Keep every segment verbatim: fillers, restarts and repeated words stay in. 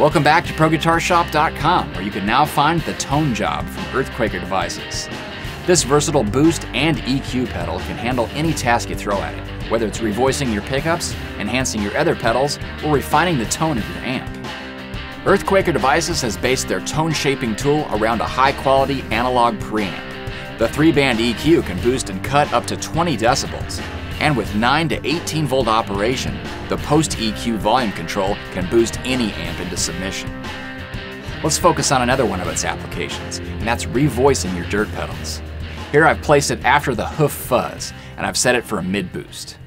Welcome back to Pro Guitar Shop dot com, where you can now find the Tone Job from Earthquaker Devices. This versatile boost and E Q pedal can handle any task you throw at it, whether it's revoicing your pickups, enhancing your other pedals, or refining the tone of your amp. Earthquaker Devices has based their tone shaping tool around a high-quality analog preamp. The three-band E Q can boost and cut up to twenty decibels. And with nine to eighteen volt operation, the post-E Q volume control can boost any amp into submission. Let's focus on another one of its applications, and that's revoicing your dirt pedals. Here I've placed it after the hoof fuzz, and I've set it for a mid-boost.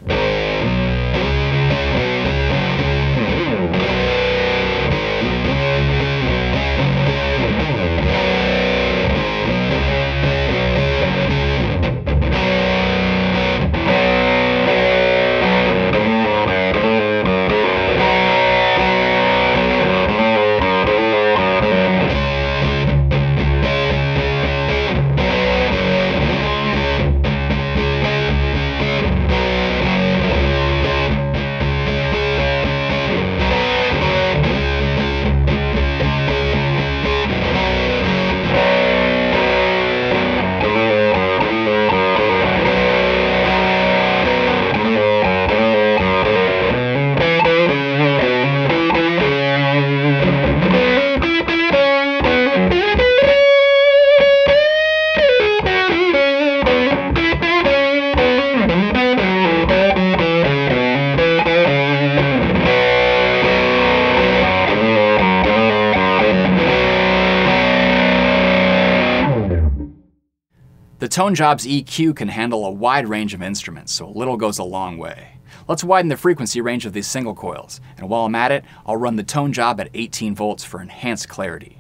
The Tone Job's E Q can handle a wide range of instruments, so a little goes a long way. Let's widen the frequency range of these single coils, and while I'm at it, I'll run the Tone Job at eighteen volts for enhanced clarity.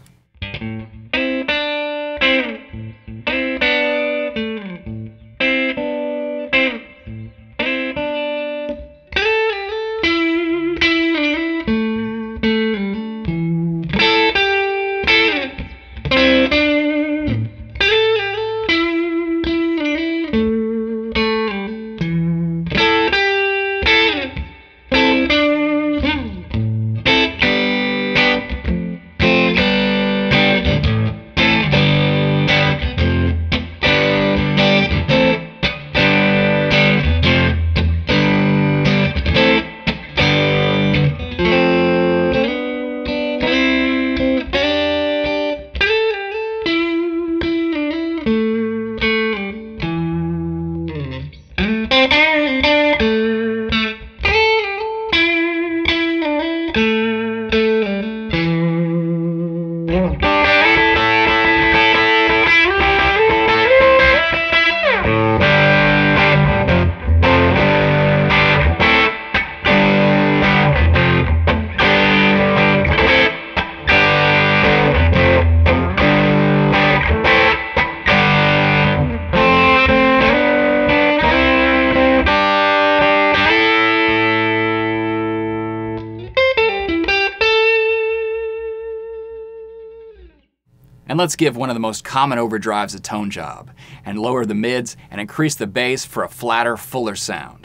And let's give one of the most common overdrives a tone job, and lower the mids and increase the bass for a flatter, fuller sound.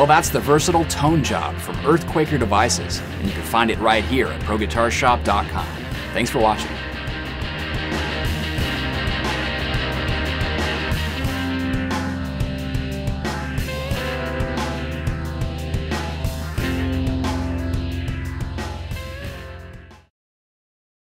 that's the versatile Tone Job from Earthquaker Devices, and you can find it right here at pro guitar shop dot com. Thanks for watching.